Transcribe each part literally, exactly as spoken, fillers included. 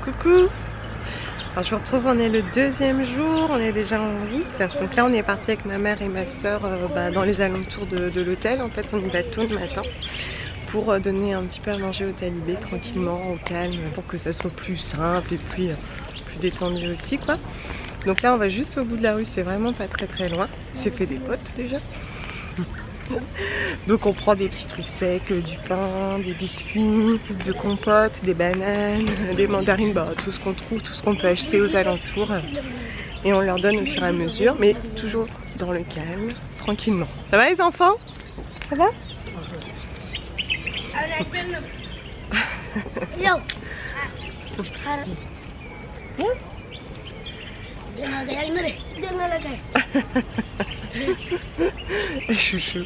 Coucou. Alors je vous retrouve, on est le deuxième jour, on est déjà en route. Donc là on est parti avec ma mère et ma soeur euh, bah, dans les alentours de, de l'hôtel. En fait on y va tôt le matin pour euh, donner un petit peu à manger au talibé tranquillement, au calme, pour que ça soit plus simple et puis euh, plus détendu aussi quoi. Donc là on va juste au bout de la rue, c'est vraiment pas très très loin. C'est fait des potes déjà. Donc on prend des petits trucs secs, du pain, des biscuits, de compotes, des bananes, des mandarines, bah, tout ce qu'on trouve, tout ce qu'on peut acheter aux alentours. Et on leur donne au fur et à mesure, mais toujours dans le calme, tranquillement. Ça va les enfants? Ça va? Chouchou.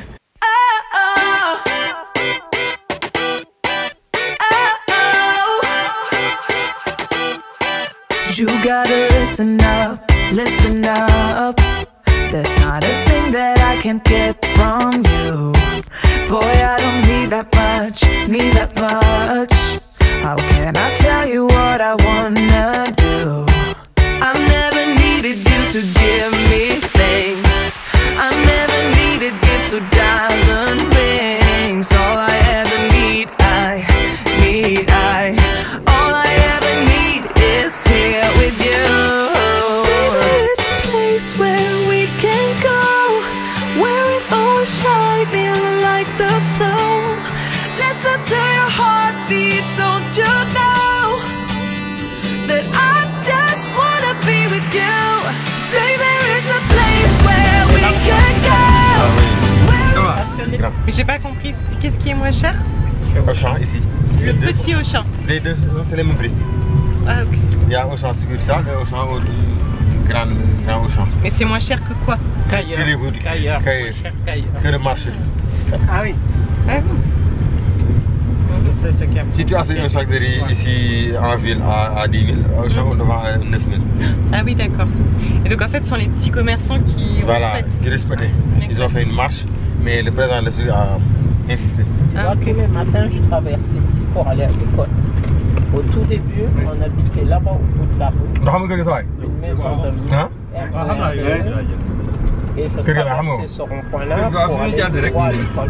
You gotta listen up, listen up. There's not a thing that I can't get from you. Boy, I don't need that much, need that much. How can I tell you what I wanna do? I never needed you to give me things. I never needed gifts or diamond rings. All I ever need, I need, I all I ever need is here with you. There's a place where we can go, where it's always shining like the snow. Listen to your heartbeat, don't you know that I just wanna be with you. Baby, there is a place where we can go. Mais j'ai pas compris, qu'est-ce qui est moins cher? Auchan ici. Le petit Auchan. Les deux, c'est les mêmes prix. Ah ok. Il y a Auchan Sécurité et Auchan Grand, grand Auchan. Mais c'est moins cher que quoi? Qu'ailleurs. Qu'ailleurs. Que le marché. Ah oui. Ah oui. Si tu as un sac de riz ici en ville à, à dix mille, Auchan on le vend à neuf mille. Ah oui d'accord. Et donc en fait ce sont les petits commerçants qui voilà, respectent. qui respectent. Ils ont fait une marche, mais le président de la a insisté. Ah, okay. Tous les matins, je traversais ici pour aller à l'école. Au tout début, on habitait là-bas au bout de la rue. Une maison de hein? Et je traversais ce rond-point-là pour aller droit à l'école.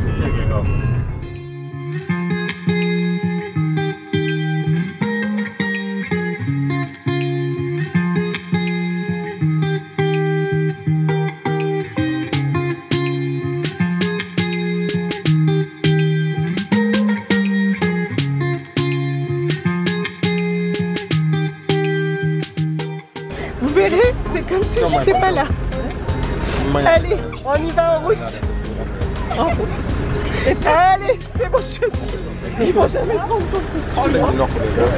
Vous verrez, c'est comme si j'étais pas là. Allez, on y va en route. En route. Et allez, c'est bon, je suis aussi. Ils vont jamais se rendre compte que je suis là.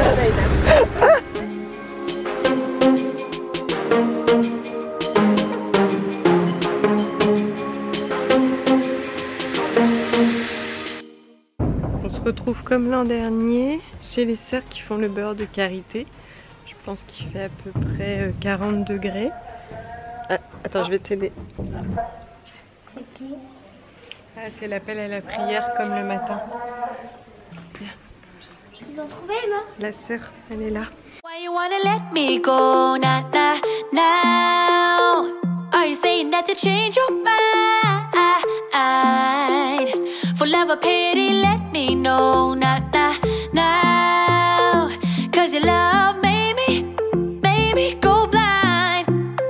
On se retrouve comme l'an dernier chez les sœurs qui font le beurre de karité. Je pense qu'il fait à peu près quarante degrés. Ah, attends, je vais t'aider. C'est qui? Ah, c'est l'appel à la prière comme le matin. Bien. Ils ont trouvé, non? La sœur, elle est là. Why you wanna let me go now, now, now? Are you saying that to change your mind? For love or pity, let me know now, now, now. Cause your love made me, made me go blind.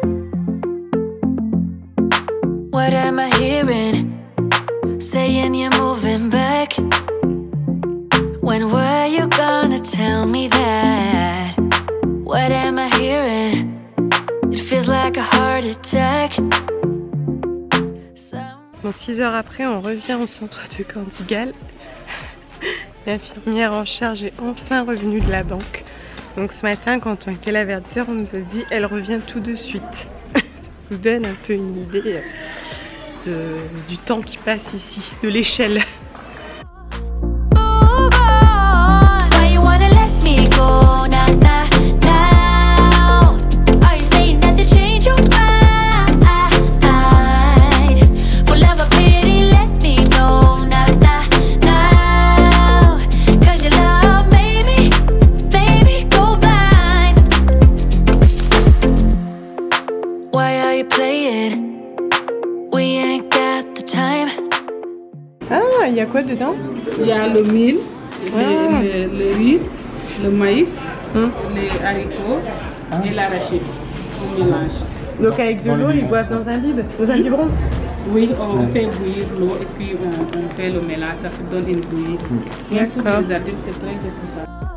What am I hearing? Saying you're moving back. When were you gonna tell me that? What am I hearing? It feels like a heart attack. Bon, six heures après, on revient au centre de Candigal. L'infirmière en charge est enfin revenue de la banque. Donc ce matin, quand on était là vers dix heures, on nous a dit elle revient tout de suite. Ça vous donne un peu une idée de, du temps qui passe ici, de l'échelle. Baby, go quoi dedans? Il y a le mil, Ah. le, le, le riz, le maïs, Hum. les haricots et l'arachide. On mélange. Donc avec de l'eau, ils boivent dans un bib, dans un biberon? Oui, on fait bouillir l'eau et puis on, on fait le mélange, ça donne une bouillie. Même pour D'accord. les adultes, c'est très efficace.